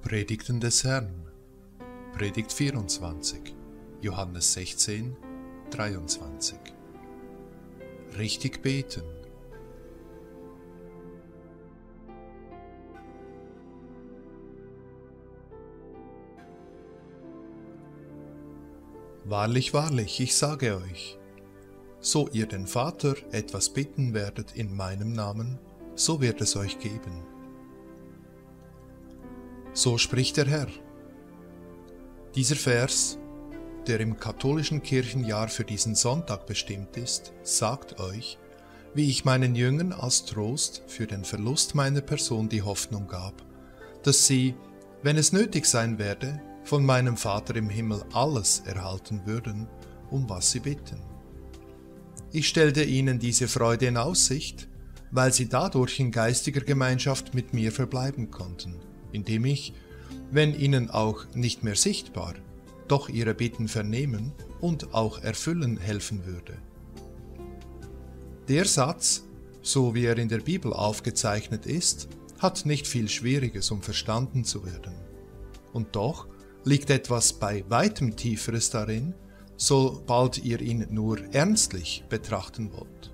Predigten des Herrn, Predigt 24, Johannes 16, 23. Richtig beten. Wahrlich, wahrlich, ich sage euch, so ihr den Vater etwas bitten werdet in meinem Namen, so wird es euch geben. So spricht der Herr. Dieser Vers, der im katholischen Kirchenjahr für diesen Sonntag bestimmt ist, sagt euch, wie ich meinen Jüngern als Trost für den Verlust meiner Person die Hoffnung gab, dass sie, wenn es nötig sein werde, von meinem Vater im Himmel alles erhalten würden, um was sie bitten. Ich stellte ihnen diese Freude in Aussicht, weil sie dadurch in geistiger Gemeinschaft mit mir verbleiben konnten, indem ich, wenn ihnen auch nicht mehr sichtbar, doch ihre Bitten vernehmen und auch erfüllen helfen würde. Der Satz, so wie er in der Bibel aufgezeichnet ist, hat nicht viel Schwieriges, um verstanden zu werden. Und doch liegt etwas bei weitem Tieferes darin, sobald ihr ihn nur ernstlich betrachten wollt.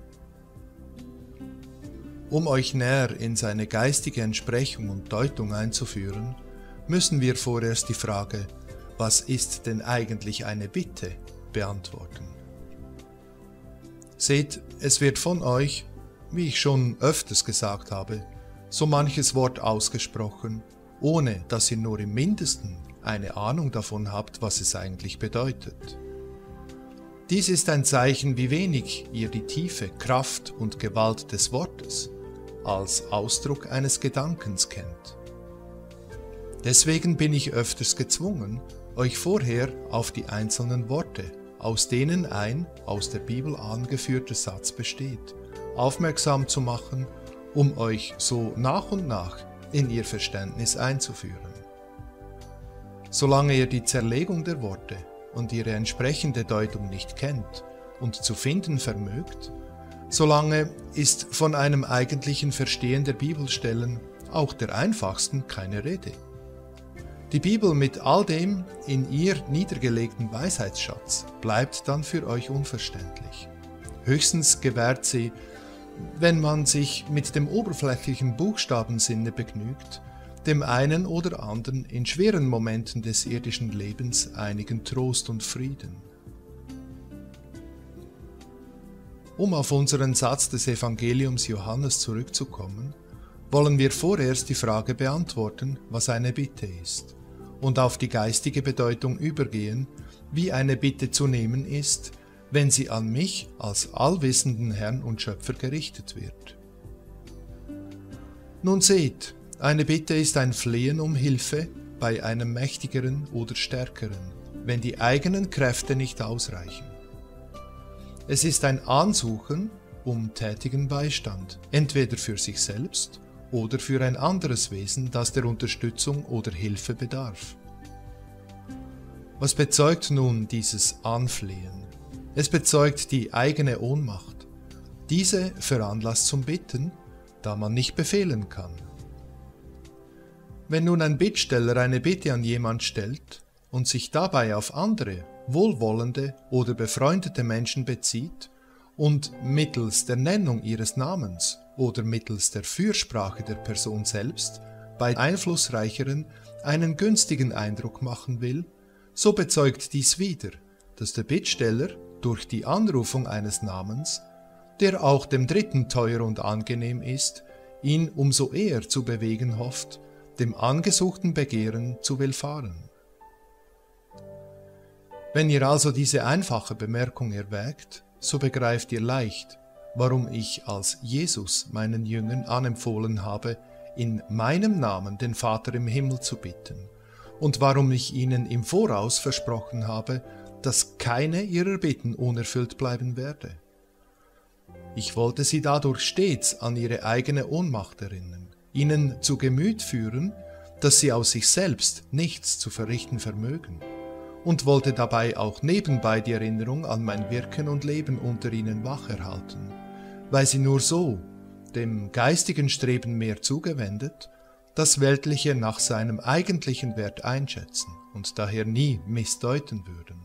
Um euch näher in seine geistige Entsprechung und Deutung einzuführen, müssen wir vorerst die Frage, was ist denn eigentlich eine Bitte, beantworten. Seht, es wird von euch, wie ich schon öfters gesagt habe, so manches Wort ausgesprochen, ohne dass ihr nur im Mindesten eine Ahnung davon habt, was es eigentlich bedeutet. Dies ist ein Zeichen, wie wenig ihr die Tiefe, Kraft und Gewalt des Wortes als Ausdruck eines Gedankens kennt. Deswegen bin ich öfters gezwungen, euch vorher auf die einzelnen Worte, aus denen ein aus der Bibel angeführter Satz besteht, aufmerksam zu machen, um euch so nach und nach in ihr Verständnis einzuführen. Solange ihr die Zerlegung der Worte und ihre entsprechende Deutung nicht kennt und zu finden vermögt, solange ist von einem eigentlichen Verstehen der Bibelstellen, auch der einfachsten, keine Rede. Die Bibel mit all dem in ihr niedergelegten Weisheitsschatz bleibt dann für euch unverständlich. Höchstens gewährt sie, wenn man sich mit dem oberflächlichen Buchstabensinne begnügt, dem einen oder anderen in schweren Momenten des irdischen Lebens einigen Trost und Frieden. Um auf unseren Satz des Evangeliums Johannes zurückzukommen, wollen wir vorerst die Frage beantworten, was eine Bitte ist, und auf die geistige Bedeutung übergehen, wie eine Bitte zu nehmen ist, wenn sie an mich als allwissenden Herrn und Schöpfer gerichtet wird. Nun seht, eine Bitte ist ein Flehen um Hilfe bei einem Mächtigeren oder Stärkeren, wenn die eigenen Kräfte nicht ausreichen. Es ist ein Ansuchen um tätigen Beistand, entweder für sich selbst oder für ein anderes Wesen, das der Unterstützung oder Hilfe bedarf. Was bezeugt nun dieses Anflehen? Es bezeugt die eigene Ohnmacht. Diese veranlasst zum Bitten, da man nicht befehlen kann. Wenn nun ein Bittsteller eine Bitte an jemand stellt und sich dabei auf andere, wohlwollende oder befreundete Menschen bezieht und mittels der Nennung ihres Namens oder mittels der Fürsprache der Person selbst bei Einflussreicheren einen günstigen Eindruck machen will, so bezeugt dies wieder, dass der Bittsteller durch die Anrufung eines Namens, der auch dem Dritten teuer und angenehm ist, ihn umso eher zu bewegen hofft, dem angesuchten Begehren zu willfahren. Wenn ihr also diese einfache Bemerkung erwägt, so begreift ihr leicht, warum ich als Jesus meinen Jüngern anempfohlen habe, in meinem Namen den Vater im Himmel zu bitten, und warum ich ihnen im Voraus versprochen habe, dass keine ihrer Bitten unerfüllt bleiben werde. Ich wollte sie dadurch stets an ihre eigene Ohnmacht erinnern, ihnen zu Gemüt führen, dass sie aus sich selbst nichts zu verrichten vermögen, und wollte dabei auch nebenbei die Erinnerung an mein Wirken und Leben unter ihnen wacherhalten, weil sie nur so, dem geistigen Streben mehr zugewendet, das Weltliche nach seinem eigentlichen Wert einschätzen und daher nie missdeuten würden.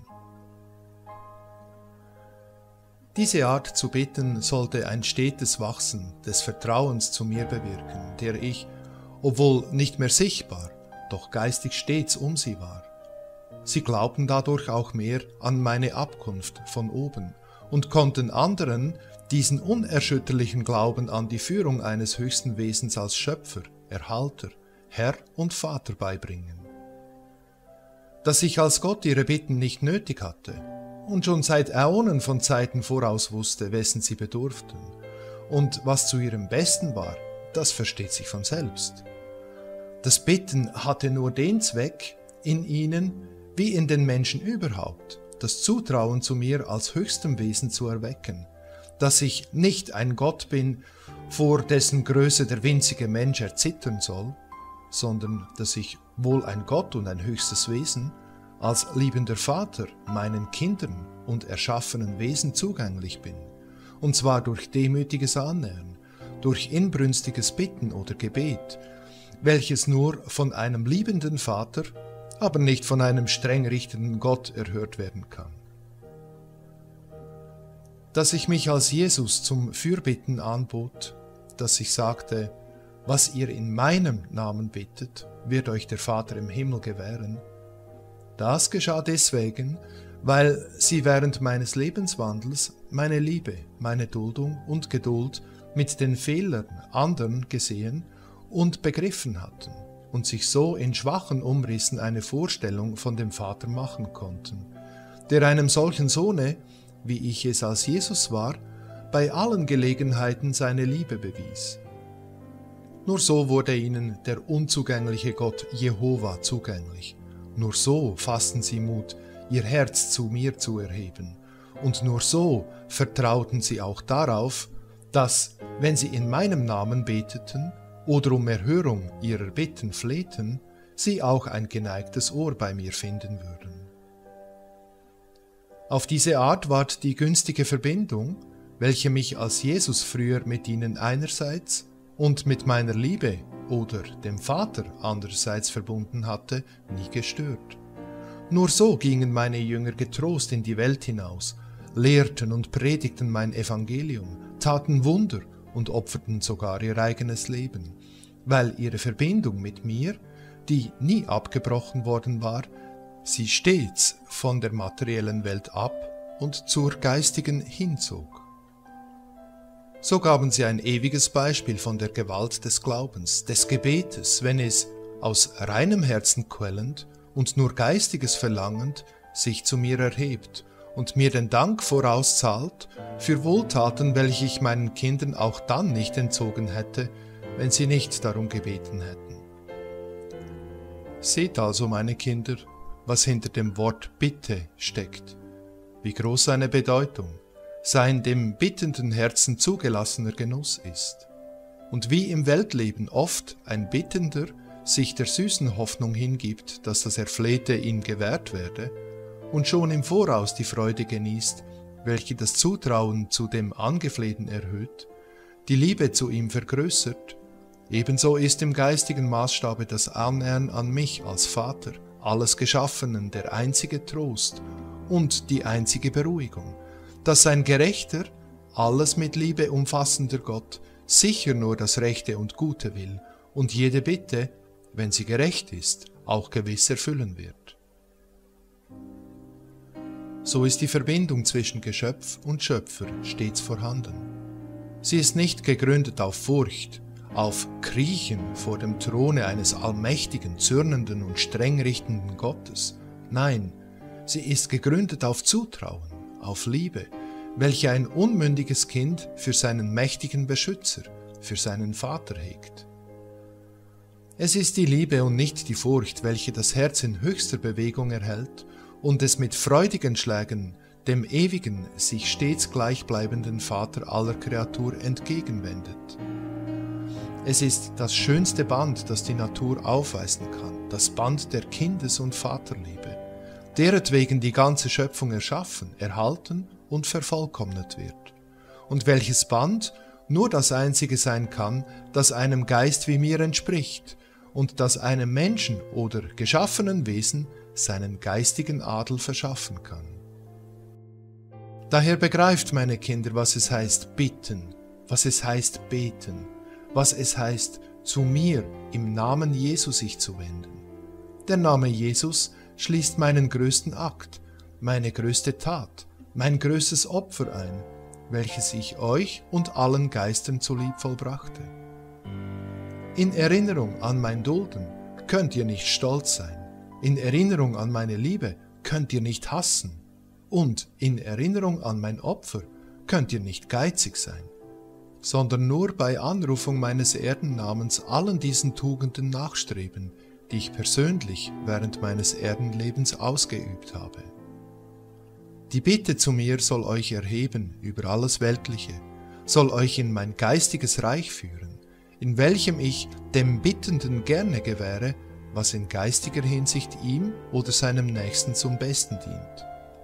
Diese Art zu bitten sollte ein stetes Wachsen des Vertrauens zu mir bewirken, der ich, obwohl nicht mehr sichtbar, doch geistig stets um sie war. Sie glaubten dadurch auch mehr an meine Abkunft von oben und konnten anderen diesen unerschütterlichen Glauben an die Führung eines höchsten Wesens als Schöpfer, Erhalter, Herr und Vater beibringen. Dass ich als Gott ihre Bitten nicht nötig hatte und schon seit Äonen von Zeiten voraus wusste, wessen sie bedurften und was zu ihrem Besten war, das versteht sich von selbst. Das Bitten hatte nur den Zweck, in ihnen, wie in den Menschen überhaupt, das Zutrauen zu mir als höchstem Wesen zu erwecken, dass ich nicht ein Gott bin, vor dessen Größe der winzige Mensch erzittern soll, sondern dass ich wohl ein Gott und ein höchstes Wesen, als liebender Vater meinen Kindern und erschaffenen Wesen zugänglich bin, und zwar durch demütiges Annähern, durch inbrünstiges Bitten oder Gebet, welches nur von einem liebenden Vater, aber nicht von einem streng richtenden Gott erhört werden kann. Dass ich mich als Jesus zum Fürbitten anbot, dass ich sagte, was ihr in meinem Namen bittet, wird euch der Vater im Himmel gewähren. Das geschah deswegen, weil sie während meines Lebenswandels meine Liebe, meine Duldung und Geduld mit den Fehlern anderen gesehen und begriffen hatten und sich so in schwachen Umrissen eine Vorstellung von dem Vater machen konnten, der einem solchen Sohne, wie ich es als Jesus war, bei allen Gelegenheiten seine Liebe bewies. Nur so wurde ihnen der unzugängliche Gott Jehova zugänglich. Nur so fassten sie Mut, ihr Herz zu mir zu erheben. Und nur so vertrauten sie auch darauf, dass, wenn sie in meinem Namen beteten oder um Erhörung ihrer Bitten flehten, sie auch ein geneigtes Ohr bei mir finden würden. Auf diese Art ward die günstige Verbindung, welche mich als Jesus früher mit ihnen einerseits und mit meiner Liebe oder dem Vater andererseits verbunden hatte, nie gestört. Nur so gingen meine Jünger getrost in die Welt hinaus, lehrten und predigten mein Evangelium, taten Wunder und opferten sogar ihr eigenes Leben, weil ihre Verbindung mit mir, die nie abgebrochen worden war, sie stets von der materiellen Welt ab und zur geistigen hinzog. So gaben sie ein ewiges Beispiel von der Gewalt des Glaubens, des Gebetes, wenn es, aus reinem Herzen quellend und nur Geistiges verlangend, sich zu mir erhebt und mir den Dank vorauszahlt für Wohltaten, welche ich meinen Kindern auch dann nicht entzogen hätte, wenn sie nicht darum gebeten hätten. Seht also, meine Kinder, was hinter dem Wort Bitte steckt, wie groß seine Bedeutung, sein dem bittenden Herzen zugelassener Genuss ist, und wie im Weltleben oft ein Bittender sich der süßen Hoffnung hingibt, dass das Erflehte ihm gewährt werde, und schon im Voraus die Freude genießt, welche das Zutrauen zu dem Angeflehten erhöht, die Liebe zu ihm vergrößert, ebenso ist im geistigen Maßstabe das Annähern an mich als Vater, alles Geschaffenen, der einzige Trost und die einzige Beruhigung, dass ein gerechter, alles mit Liebe umfassender Gott sicher nur das Rechte und Gute will und jede Bitte, wenn sie gerecht ist, auch gewiss erfüllen wird. So ist die Verbindung zwischen Geschöpf und Schöpfer stets vorhanden. Sie ist nicht gegründet auf Furcht, auf Kriechen vor dem Throne eines allmächtigen, zürnenden und streng richtenden Gottes. Nein, sie ist gegründet auf Zutrauen, auf Liebe, welche ein unmündiges Kind für seinen mächtigen Beschützer, für seinen Vater hegt. Es ist die Liebe und nicht die Furcht, welche das Herz in höchster Bewegung erhält und es mit freudigen Schlägen dem ewigen, sich stets gleichbleibenden Vater aller Kreatur entgegenwendet. Es ist das schönste Band, das die Natur aufweisen kann, das Band der Kindes- und Vaterliebe, deretwegen die ganze Schöpfung erschaffen, erhalten und vervollkommnet wird, und welches Band nur das einzige sein kann, das einem Geist wie mir entspricht und das einem Menschen oder geschaffenen Wesen seinen geistigen Adel verschaffen kann. Daher begreift, meine Kinder, was es heißt bitten, was es heißt beten, was es heißt, zu mir im Namen Jesus sich zu wenden. Der Name Jesus schließt meinen größten Akt, meine größte Tat, mein größtes Opfer ein, welches ich euch und allen Geistern zulieb vollbrachte. In Erinnerung an mein Dulden könnt ihr nicht stolz sein, in Erinnerung an meine Liebe könnt ihr nicht hassen, und in Erinnerung an mein Opfer könnt ihr nicht geizig sein, sondern nur bei Anrufung meines Erdennamens allen diesen Tugenden nachstreben, die ich persönlich während meines Erdenlebens ausgeübt habe. Die Bitte zu mir soll euch erheben über alles Weltliche, soll euch in mein geistiges Reich führen, in welchem ich dem Bittenden gerne gewähre, was in geistiger Hinsicht ihm oder seinem Nächsten zum Besten dient.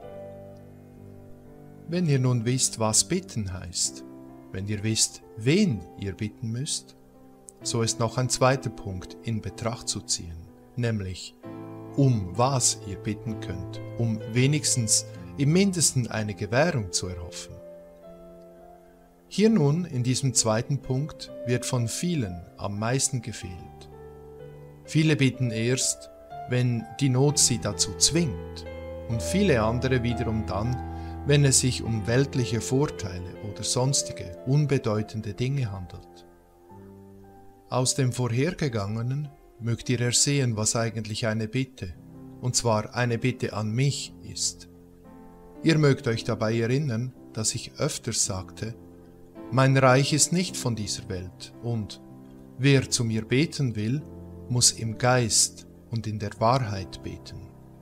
Wenn ihr nun wisst, was bitten heißt, wenn ihr wisst, wen ihr bitten müsst, so ist noch ein zweiter Punkt in Betracht zu ziehen, nämlich um was ihr bitten könnt, um wenigstens im Mindesten eine Gewährung zu erhoffen. Hier nun, in diesem zweiten Punkt, wird von vielen am meisten gefehlt. Viele bitten erst, wenn die Not sie dazu zwingt, und viele andere wiederum dann, wenn es sich um weltliche Vorteile oder sonstige, unbedeutende Dinge handelt. Aus dem Vorhergegangenen mögt ihr ersehen, was eigentlich eine Bitte, und zwar eine Bitte an mich ist. Ihr mögt euch dabei erinnern, dass ich öfters sagte, mein Reich ist nicht von dieser Welt und wer zu mir beten will, muss im Geist und in der Wahrheit beten.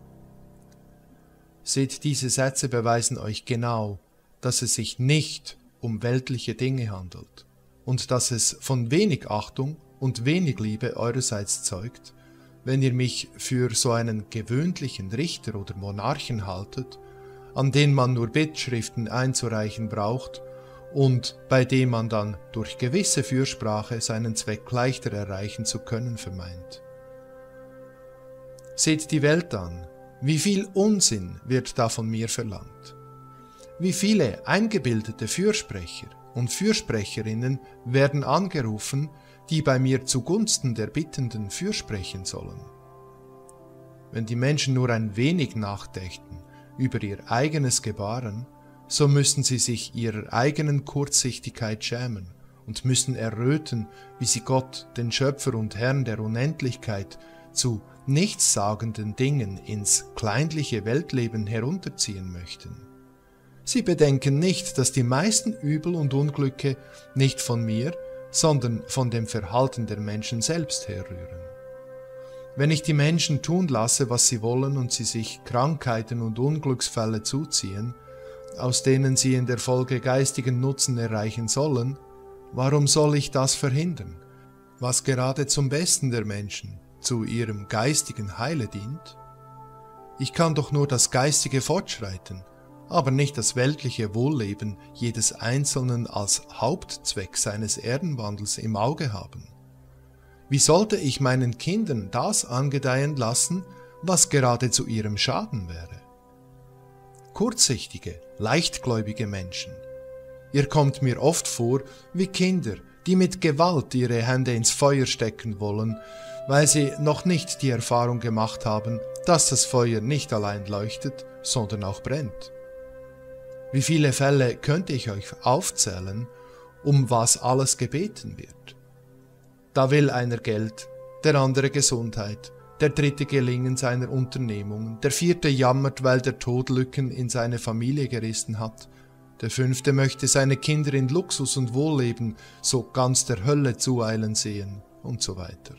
Seht, diese Sätze beweisen euch genau, dass es sich nicht um weltliche Dinge handelt und dass es von wenig Achtung und wenig Liebe eurerseits zeugt, wenn ihr mich für so einen gewöhnlichen Richter oder Monarchen haltet, an den man nur Bittschriften einzureichen braucht und bei dem man dann durch gewisse Fürsprache seinen Zweck leichter erreichen zu können vermeint. Seht die Welt an, wie viel Unsinn wird da von mir verlangt. Wie viele eingebildete Fürsprecher und Fürsprecherinnen werden angerufen, die bei mir zugunsten der Bittenden fürsprechen sollen. Wenn die Menschen nur ein wenig nachdächten über ihr eigenes Gebaren, so müssten sie sich ihrer eigenen Kurzsichtigkeit schämen und müssen erröten, wie sie Gott, den Schöpfer und Herrn der Unendlichkeit, zu nichtssagenden Dingen ins kleinliche Weltleben herunterziehen möchten. Sie bedenken nicht, dass die meisten Übel und Unglücke nicht von mir, sondern von dem Verhalten der Menschen selbst herrühren. Wenn ich die Menschen tun lasse, was sie wollen und sie sich Krankheiten und Unglücksfälle zuziehen, aus denen sie in der Folge geistigen Nutzen erreichen sollen, warum soll ich das verhindern, was gerade zum Besten der Menschen, zu ihrem geistigen Heile dient? Ich kann doch nur das geistige Fortschreiten, aber nicht das weltliche Wohlleben jedes Einzelnen als Hauptzweck seines Erdenwandels im Auge haben. Wie sollte ich meinen Kindern das angedeihen lassen, was gerade zu ihrem Schaden wäre? Kurzsichtige, leichtgläubige Menschen. Ihr kommt mir oft vor wie Kinder, die mit Gewalt ihre Hände ins Feuer stecken wollen, weil sie noch nicht die Erfahrung gemacht haben, dass das Feuer nicht allein leuchtet, sondern auch brennt. Wie viele Fälle könnte ich euch aufzählen, um was alles gebeten wird? Da will einer Geld, der andere Gesundheit, der dritte Gelingen seiner Unternehmungen, der vierte jammert, weil der Tod Lücken in seine Familie gerissen hat, der fünfte möchte seine Kinder in Luxus und Wohlleben so ganz der Hölle zueilen sehen und so weiter.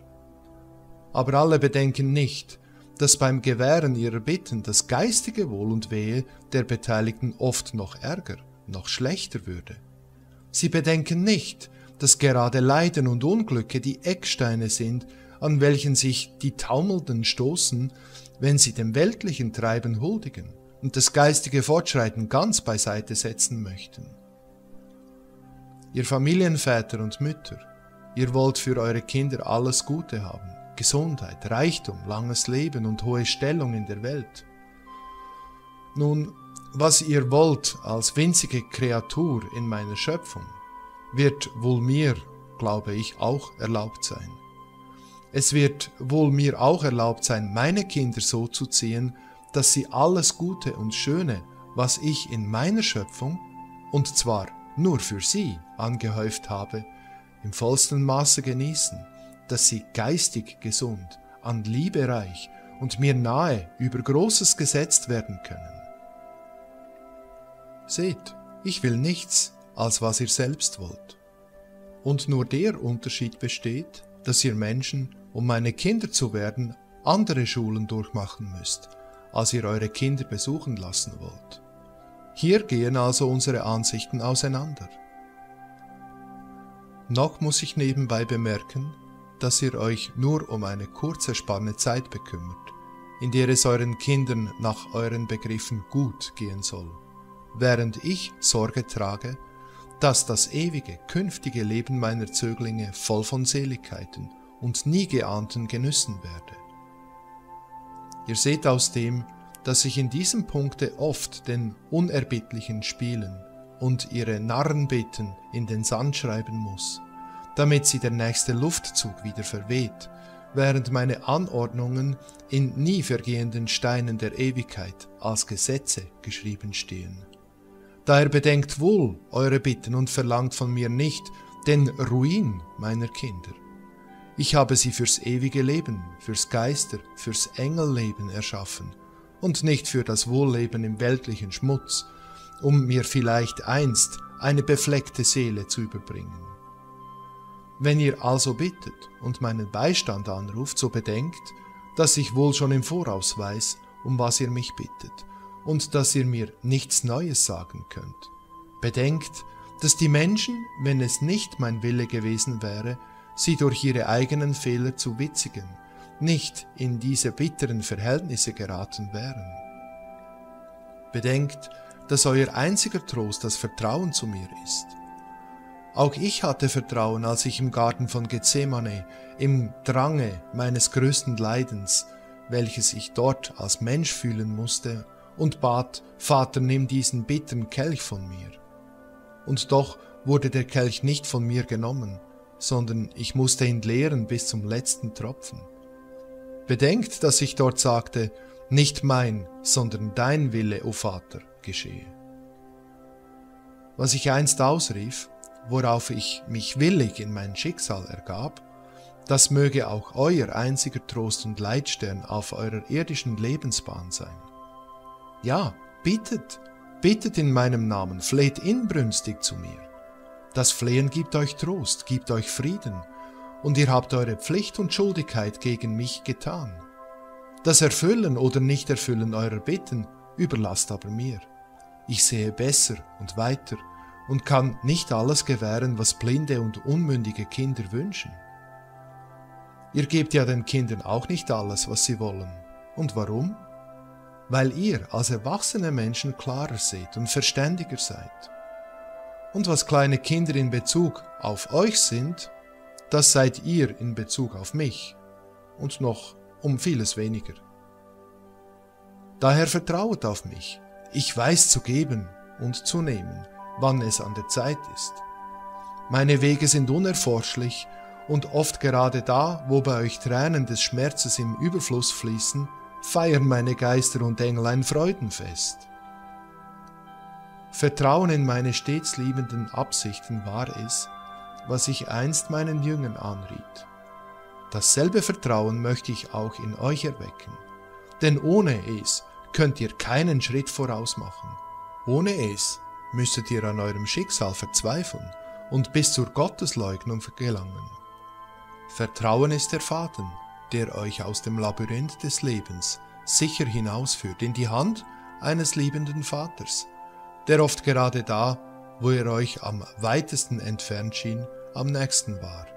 Aber alle bedenken nicht, dass beim Gewähren ihrer Bitten das geistige Wohl und Wehe der Beteiligten oft noch ärger, noch schlechter würde. Sie bedenken nicht, dass gerade Leiden und Unglücke die Ecksteine sind, an welchen sich die Taumelnden stoßen, wenn sie dem weltlichen Treiben huldigen und das geistige Fortschreiten ganz beiseite setzen möchten. Ihr Familienväter und Mütter, ihr wollt für eure Kinder alles Gute haben, Gesundheit, Reichtum, langes Leben und hohe Stellung in der Welt. Nun, was ihr wollt als winzige Kreatur in meiner Schöpfung, wird wohl mir, glaube ich, auch erlaubt sein. Es wird wohl mir auch erlaubt sein, meine Kinder so zu ziehen, dass sie alles Gute und Schöne, was ich in meiner Schöpfung, und zwar nur für sie, angehäuft habe, im vollsten Maße genießen, dass sie geistig gesund, an Liebe reich und mir nahe über Großes gesetzt werden können. Seht, ich will nichts, als was ihr selbst wollt. Und nur der Unterschied besteht, dass ihr Menschen, um meine Kinder zu werden, andere Schulen durchmachen müsst, als ihr eure Kinder besuchen lassen wollt. Hier gehen also unsere Ansichten auseinander. Noch muss ich nebenbei bemerken, dass ihr euch nur um eine kurze Spanne Zeit bekümmert, in der es euren Kindern nach euren Begriffen gut gehen soll, während ich Sorge trage, dass das ewige, künftige Leben meiner Zöglinge voll von Seligkeiten und nie geahnten Genüssen werde. Ihr seht aus dem, dass ich in diesem Punkte oft den Unerbittlichen spielen und ihre Narrenbitten in den Sand schreiben muss, damit sie der nächste Luftzug wieder verweht, während meine Anordnungen in nie vergehenden Steinen der Ewigkeit als Gesetze geschrieben stehen. Daher bedenkt wohl eure Bitten und verlangt von mir nicht den Ruin meiner Kinder. Ich habe sie fürs ewige Leben, fürs Geister, fürs Engelleben erschaffen und nicht für das Wohlleben im weltlichen Schmutz, um mir vielleicht einst eine befleckte Seele zu überbringen. Wenn ihr also bittet und meinen Beistand anruft, so bedenkt, dass ich wohl schon im Voraus weiß, um was ihr mich bittet, und dass ihr mir nichts Neues sagen könnt. Bedenkt, dass die Menschen, wenn es nicht mein Wille gewesen wäre, sie durch ihre eigenen Fehler zu witzigen, nicht in diese bitteren Verhältnisse geraten wären. Bedenkt, dass euer einziger Trost das Vertrauen zu mir ist. Auch ich hatte Vertrauen, als ich im Garten von Gethsemane, im Drange meines größten Leidens, welches ich dort als Mensch fühlen musste, und bat, Vater, nimm diesen bitteren Kelch von mir. Und doch wurde der Kelch nicht von mir genommen, sondern ich musste ihn leeren bis zum letzten Tropfen. Bedenkt, dass ich dort sagte, nicht mein, sondern dein Wille, o Vater, geschehe. Was ich einst ausrief, worauf ich mich willig in mein Schicksal ergab, das möge auch euer einziger Trost und Leitstern auf eurer irdischen Lebensbahn sein. Ja, bittet, bittet in meinem Namen, fleht inbrünstig zu mir. Das Flehen gibt euch Trost, gibt euch Frieden, und ihr habt eure Pflicht und Schuldigkeit gegen mich getan. Das Erfüllen oder Nichterfüllen eurer Bitten überlasst aber mir. Ich sehe besser und weiter und kann nicht alles gewähren, was blinde und unmündige Kinder wünschen. Ihr gebt ja den Kindern auch nicht alles, was sie wollen. Und warum? Weil ihr als erwachsene Menschen klarer seht und verständiger seid. Und was kleine Kinder in Bezug auf euch sind, das seid ihr in Bezug auf mich und noch um vieles weniger. Daher vertrauet auf mich, ich weiß zu geben und zu nehmen, wann es an der Zeit ist. Meine Wege sind unerforschlich und oft gerade da, wo bei euch Tränen des Schmerzes im Überfluss fließen, feiern meine Geister und Engel ein Freudenfest. Vertrauen in meine stets liebenden Absichten war es, was ich einst meinen Jüngern anriet. Dasselbe Vertrauen möchte ich auch in euch erwecken, denn ohne es könnt ihr keinen Schritt voraus machen. Ohne es müsstet ihr an eurem Schicksal verzweifeln und bis zur Gottesleugnung gelangen. Vertrauen ist der Faden, der euch aus dem Labyrinth des Lebens sicher hinausführt in die Hand eines liebenden Vaters, der oft gerade da, wo er euch am weitesten entfernt schien, am nächsten war.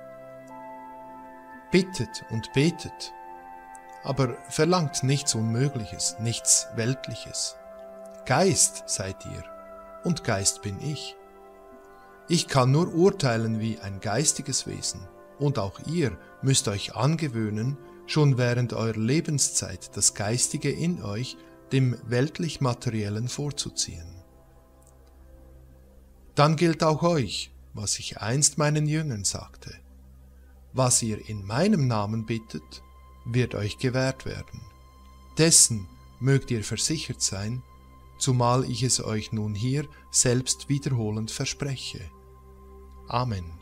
Bittet und betet, aber verlangt nichts Unmögliches, nichts Weltliches. Geist seid ihr, und Geist bin ich. Ich kann nur urteilen wie ein geistiges Wesen, und auch ihr müsst euch angewöhnen, schon während eurer Lebenszeit das Geistige in euch dem weltlich-materiellen vorzuziehen. Dann gilt auch euch, was ich einst meinen Jüngern sagte: Was ihr in meinem Namen bittet, wird euch gewährt werden. Dessen mögt ihr versichert sein, zumal ich es euch nun hier selbst wiederholend verspreche. Amen.